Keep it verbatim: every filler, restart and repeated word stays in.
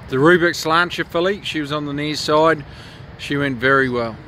The Rubick X Slainte filly, she was on the near side. She went very well.